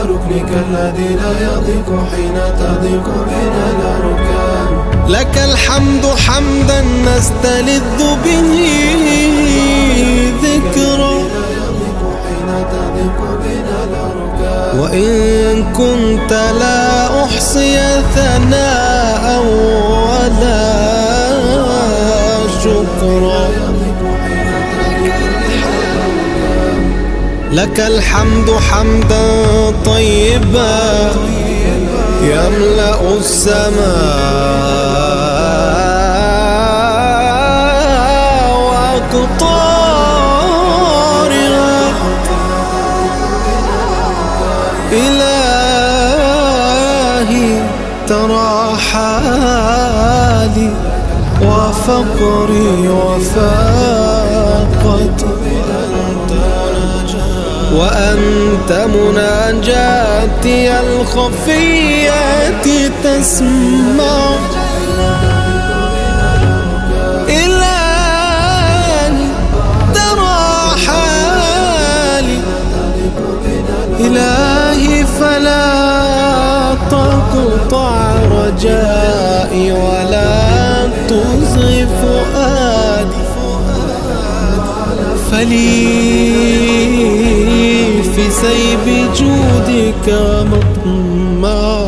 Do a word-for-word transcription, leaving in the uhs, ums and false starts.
ركنك الذي لا يضيق حين تضيق بنا الأركان. لك الحمد حمدا نستلذ به ذكرا، وإن كنت لا أحصي ثناء ولا شكرا. لك الحمد حمدا طيبا يملأ السماء وأقطارها. إلهي ترى حالي وفقري وفاقتي، وأنت مناجاتي الخفية تسمع. إلهي ترى حالي، إلهي فلا تقطع رجائي ولا تزغ فؤادي، فلي في سيب جودك مطمع.